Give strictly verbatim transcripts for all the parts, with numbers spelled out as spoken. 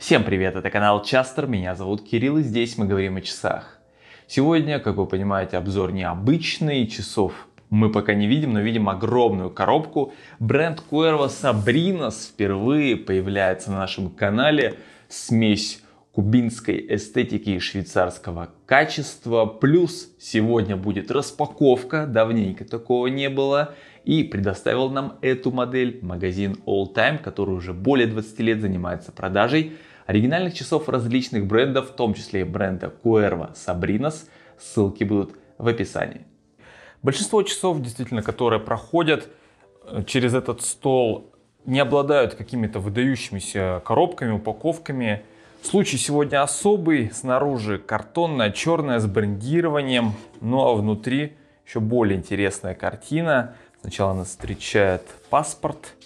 Всем привет, это канал Частер, меня зовут Кирилл, и здесь мы говорим о часах. Сегодня, как вы понимаете, обзор необычный, часов мы пока не видим, но видим огромную коробку. Бренд Cuervo Sabrinas впервые появляется на нашем канале. Смесь кубинской эстетики и швейцарского качества. Плюс сегодня будет распаковка, давненько такого не было. И предоставил нам эту модель магазин All Time, который уже более двадцати лет занимается продажей оригинальных часов различных брендов, в том числе и бренда Cuervo Sabrinas. Ссылки будут в описании. Большинство часов, действительно, которые проходят через этот стол, не обладают какими-то выдающимися коробками, упаковками. Случай сегодня особый. Снаружи картонная, черная, с брендированием. Ну а внутри еще более интересная картина. Сначала нас встречает паспорт,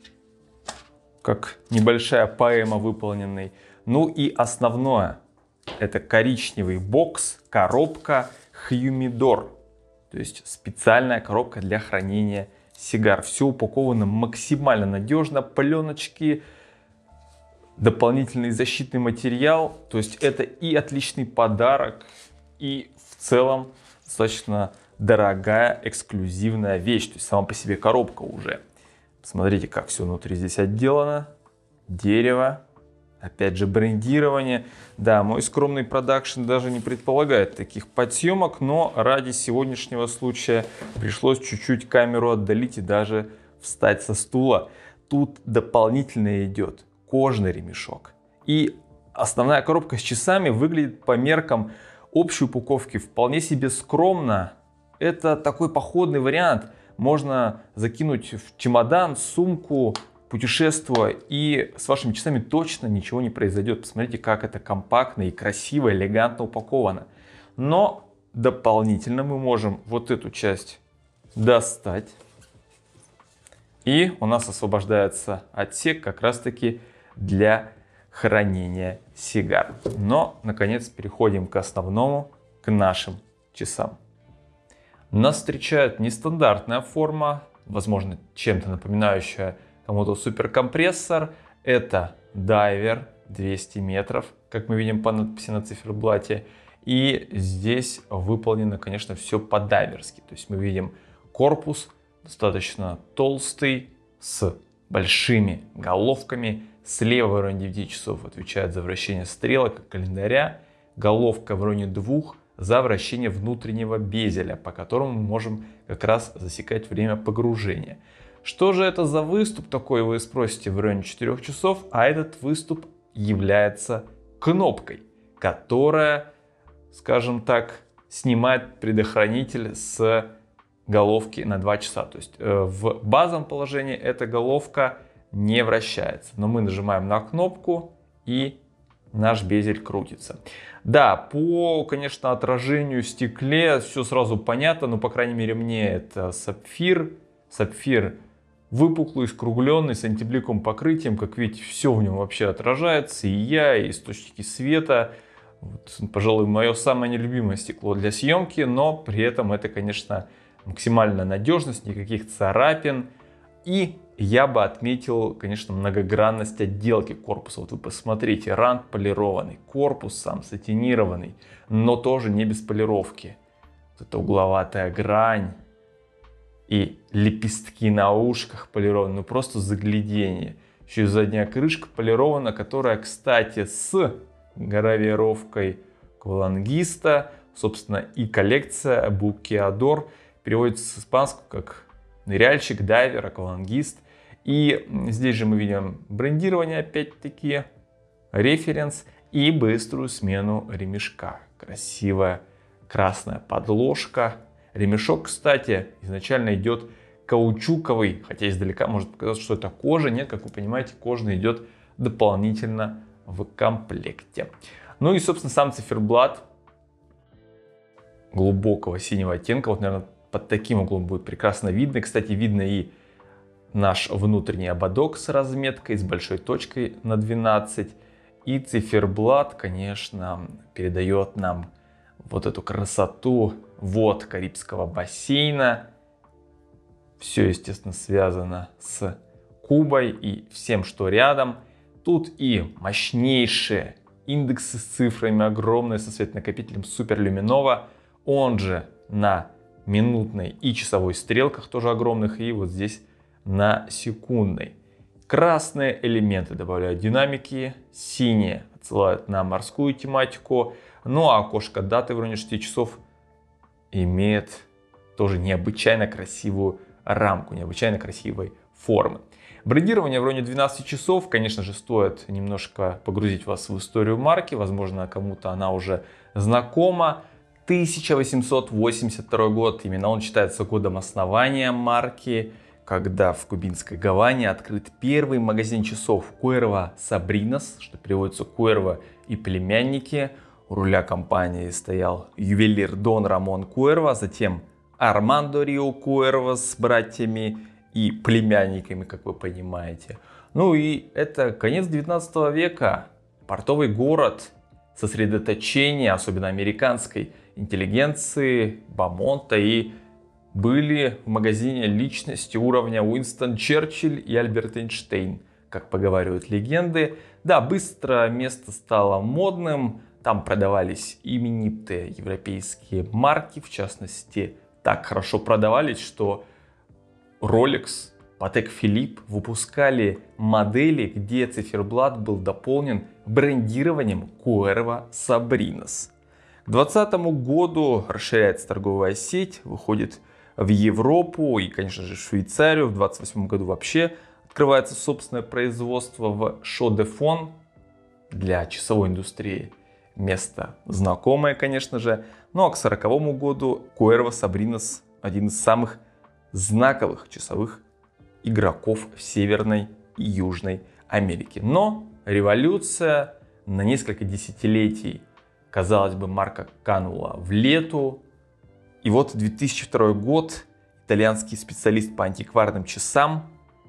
как небольшая поэма выполненный. Ну и основное, это коричневый бокс, коробка Humidor. То есть специальная коробка для хранения сигар. Все упаковано максимально надежно, пленочки, дополнительный защитный материал. То есть это и отличный подарок, и в целом достаточно дорогая эксклюзивная вещь. То есть сама по себе коробка уже. Смотрите, как все внутри здесь отделано. Дерево. Опять же брендирование. Да, мой скромный продакшн даже не предполагает таких подсъемок, но ради сегодняшнего случая пришлось чуть-чуть камеру отдалить и даже встать со стула. Тут дополнительно идет кожаный ремешок. И основная коробка с часами выглядит по меркам общей упаковки вполне себе скромно. Это такой походный вариант. Можно закинуть в чемодан, сумку, путешествуя, и с вашими часами точно ничего не произойдет. Посмотрите, как это компактно и красиво, элегантно упаковано. Но дополнительно мы можем вот эту часть достать. И у нас освобождается отсек как раз-таки для хранения сигар. Но, наконец, переходим к основному, к нашим часам. Нас встречает нестандартная форма, возможно, чем-то напоминающая кому-то суперкомпрессор. Это дайвер двести метров, как мы видим по надписи на циферблате. И здесь выполнено, конечно, все по-дайверски. То есть мы видим корпус достаточно толстый, с большими головками. Слева в районе девяти часов отвечает за вращение стрелок и календаря. Головка в районе двух за вращение внутреннего безеля, по которому мы можем как раз засекать время погружения. Что же это за выступ такой, вы спросите, в районе четырёх часов? А этот выступ является кнопкой, которая, скажем так, снимает предохранитель с головки на два часа. То есть э, в базовом положении эта головка не вращается. Но мы нажимаем на кнопку, и наш безель крутится. Да, по, конечно, отражению в стекле все сразу понятно, но, по крайней мере, мне это сапфир. Сапфир выпуклый, скругленный, с антибликовым покрытием. Как видите, все в нем вообще отражается. И я, и источники света. Вот, пожалуй, мое самое нелюбимое стекло для съемки, но при этом это, конечно, максимальная надежность, никаких царапин. И я бы отметил, конечно, многогранность отделки корпуса. Вот вы посмотрите, рант полированный, корпус сам сатинированный, но тоже не без полировки. Вот эта угловатая грань и лепестки на ушках полированы, ну просто загляденье. Еще и задняя крышка полирована, которая, кстати, с гравировкой аквалангиста. Собственно, и коллекция Букеадор переводится с испанского как ныряльщик, дайвер, аквалангист. И здесь же мы видим брендирование, опять-таки, референс и быструю смену ремешка. Красивая красная подложка. Ремешок, кстати, изначально идет каучуковый, хотя издалека может показаться, что это кожа. Нет, как вы понимаете, кожаный идет дополнительно в комплекте. Ну и, собственно, сам циферблат глубокого синего оттенка. Вот, наверное, под таким углом будет прекрасно видно. Кстати, видно и наш внутренний ободок с разметкой, с большой точкой на двенадцать. И циферблат, конечно, передает нам вот эту красоту вод Карибского бассейна. Все, естественно, связано с Кубой и всем, что рядом. Тут и мощнейшие индексы с цифрами огромные, со светонакопителем суперлюминова, он же на минутной и часовой стрелках тоже огромных, и вот здесь на секундной. Красные элементы добавляют динамики, синие отсылают на морскую тематику, ну а окошко даты в районе шести часов имеет тоже необычайно красивую рамку, необычайно красивой формы. Брендирование в районе двенадцати часов, конечно же, стоит немножко погрузить вас в историю марки, возможно, кому-то она уже знакома. тысяча восемьсот восемьдесят второй год, именно он считается годом основания марки, когда в кубинской Гаване открыт первый магазин часов Cuervo Sobrinos, что переводится Cuervo и племянники. У руля компании стоял ювелир Дон Рамон Cuervo, затем Армандо Рио Cuervo с братьями и племянниками, как вы понимаете. Ну и это конец девятнадцатого века, портовый город, сосредоточение, особенно американской интеллигенции, Бамонта, и были в магазине личности уровня Уинстон Черчилль и Альберт Эйнштейн, как поговаривают легенды. Да, быстро место стало модным, там продавались именитые европейские марки, в частности, так хорошо продавались, что Rolex, Patek Philippe выпускали модели, где циферблат был дополнен брендированием Cuervo Sobrinos. К двадцатому году расширяется торговая сеть, выходит в Европу и, конечно же, в Швейцарию. В двадцать восьмом году вообще открывается собственное производство в Шо-де-Фон для часовой индустрии. Место знакомое, конечно же. Ну а к сороковому году Cuervo Sobrinos один из самых знаковых часовых игроков в Северной и Южной Америке. Но революция на несколько десятилетий, казалось бы, марка канула в лету. И вот две тысячи второй год, итальянский специалист по антикварным часам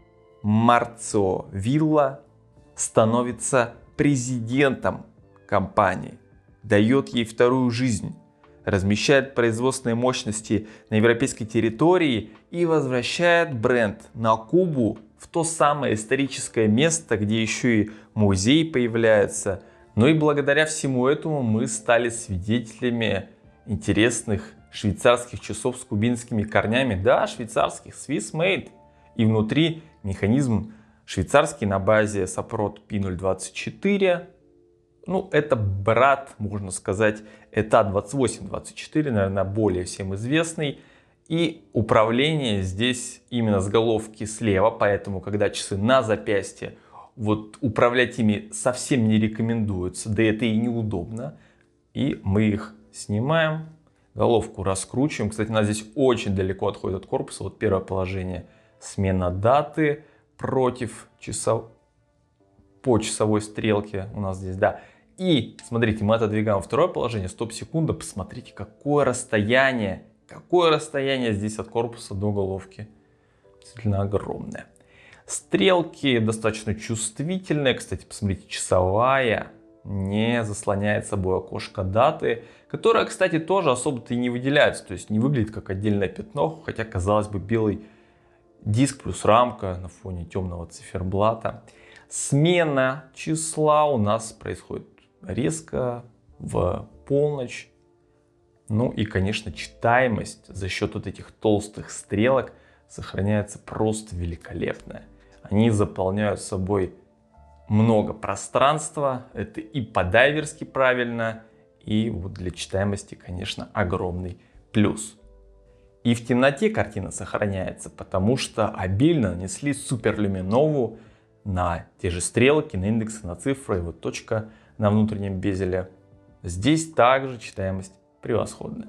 Марцио Вилла становится президентом компании, дает ей вторую жизнь, размещает производственные мощности на европейской территории и возвращает бренд на Кубу, в то самое историческое место, где еще и музей появляется. Ну и благодаря всему этому мы стали свидетелями интересных швейцарских часов с кубинскими корнями. Да, швейцарских, Swiss made. И внутри механизм швейцарский на базе Saprot пи ноль двадцать четыре. Ну, это брат, можно сказать, Eta двадцать восемь двадцать четыре, наверное, более всем известный. И управление здесь именно с головки слева, поэтому, когда часы на запястье, вот управлять ими совсем не рекомендуется, да это и неудобно. И мы их снимаем, головку раскручиваем. Кстати, она здесь очень далеко отходит от корпуса. Вот первое положение — смена даты против часов... по часовой стрелке у нас здесь, да. И смотрите, мы отодвигаем второе положение, стоп-секунда, посмотрите, какое расстояние, какое расстояние здесь от корпуса до головки. Действительно огромное. Стрелки достаточно чувствительные, кстати, посмотрите, часовая не заслоняет собой окошко даты, которое, кстати, тоже особо-то и не выделяется, то есть не выглядит как отдельное пятно, хотя, казалось бы, белый диск плюс рамка на фоне темного циферблата. Смена числа у нас происходит резко, в полночь. Ну и, конечно, читаемость за счет вот этих толстых стрелок сохраняется просто великолепная. Они заполняют собой много пространства. Это и по-дайверски правильно, и вот для читаемости, конечно, огромный плюс. И в темноте картина сохраняется, потому что обильно нанесли суперлюминову на те же стрелки, на индексы, на цифры, и вот точка на внутреннем безеле. Здесь также читаемость превосходная.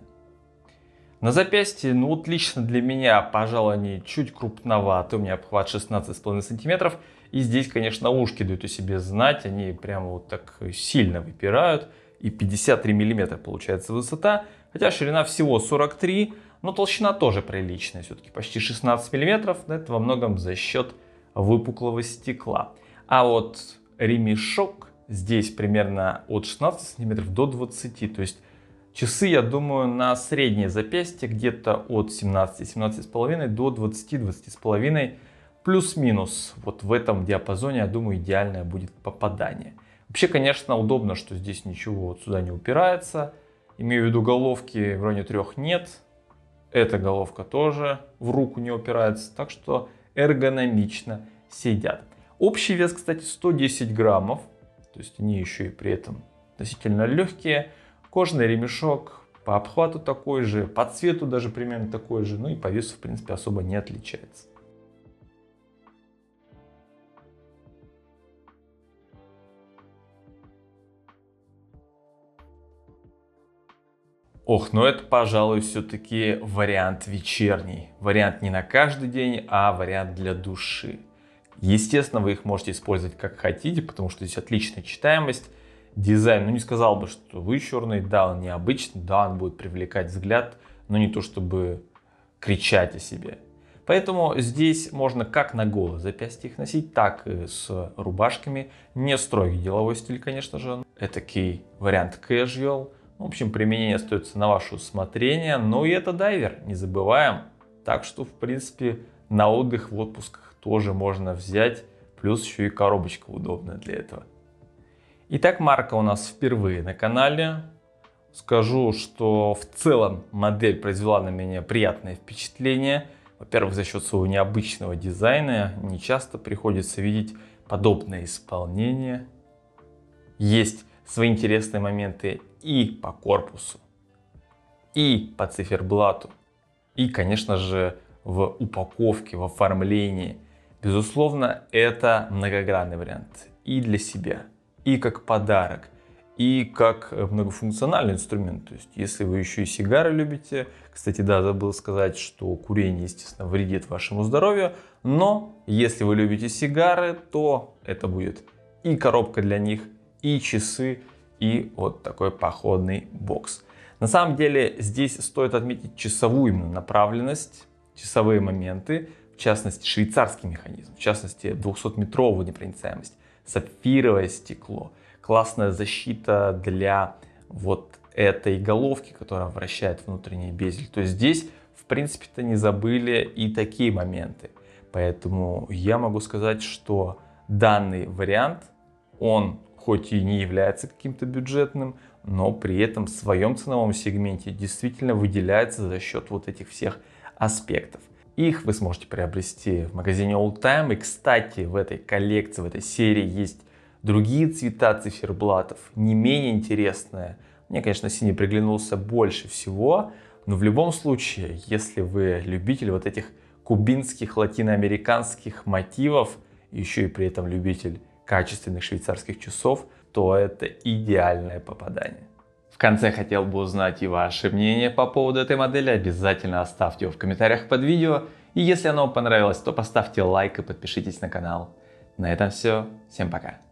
На запястье, ну вот лично для меня, пожалуй, они чуть крупноваты. У меня обхват шестнадцать с половиной сантиметров. И здесь, конечно, ушки дают о себе знать. Они прямо вот так сильно выпирают. И пятьдесят три миллиметра получается высота. Хотя ширина всего сорок три, но толщина тоже приличная. Все-таки почти шестнадцать миллиметров. Это во многом за счет выпуклого стекла. А вот ремешок здесь примерно от шестнадцати сантиметров до двадцати. То есть часы, я думаю, на среднее запястье где-то от семнадцати — семнадцати с половиной до двадцати — двадцати с половиной. Плюс-минус вот в этом диапазоне, я думаю, идеальное будет попадание. Вообще, конечно, удобно, что здесь ничего вот сюда не упирается. Имею в виду, головки в районе трех нет. Эта головка тоже в руку не упирается, так что эргономично сидят. Общий вес, кстати, сто десять граммов, то есть они еще и при этом относительно легкие. Кожаный ремешок по обхвату такой же, по цвету даже примерно такой же, ну и по весу, в принципе, особо не отличается. Ох, ну это, пожалуй, все-таки вариант вечерний. Вариант не на каждый день, а вариант для души. Естественно, вы их можете использовать как хотите, потому что здесь отличная читаемость. Дизайн, ну не сказал бы, что вычурный, да, он необычный, да, он будет привлекать взгляд, но не то чтобы кричать о себе. Поэтому здесь можно как на голое запястье их носить, так и с рубашками. Не строгий деловой стиль, конечно же. Этакий вариант casual. В общем, применение остается на ваше усмотрение. Но и это дайвер, не забываем. Так что, в принципе, на отдых в отпусках тоже можно взять. Плюс еще и коробочка удобная для этого. Итак, марка у нас впервые на канале. Скажу, что в целом модель произвела на меня приятное впечатление. Во-первых, за счет своего необычного дизайна не часто приходится видеть подобное исполнение. Есть свои интересные моменты и по корпусу, и по циферблату, и, конечно же, в упаковке, в оформлении. Безусловно, это многогранный вариант и для себя, и как подарок, и как многофункциональный инструмент. То есть, если вы еще и сигары любите, кстати, да, забыл сказать, что курение, естественно, вредит вашему здоровью, но если вы любите сигары, то это будет и коробка для них, и часы, и вот такой походный бокс. На самом деле здесь стоит отметить часовую именно направленность, часовые моменты, в частности швейцарский механизм, в частности двухсотметровая непроницаемость, сапфировое стекло, классная защита для вот этой головки, которая вращает внутренний безель. То есть здесь, в принципе-то, не забыли и такие моменты. Поэтому я могу сказать, что данный вариант, он хоть и не является каким-то бюджетным, но при этом в своем ценовом сегменте действительно выделяется за счет вот этих всех аспектов. Их вы сможете приобрести в магазине Oldtime. И, кстати, в этой коллекции, в этой серии есть другие цвета циферблатов, не менее интересные. Мне, конечно, синий приглянулся больше всего, но в любом случае, если вы любитель вот этих кубинских, латиноамериканских мотивов, еще и при этом любитель качественных швейцарских часов, то это идеальное попадание. В конце хотел бы узнать и ваше мнение по поводу этой модели. Обязательно оставьте его в комментариях под видео. И если оно вам понравилось, то поставьте лайк и подпишитесь на канал. На этом все. Всем пока.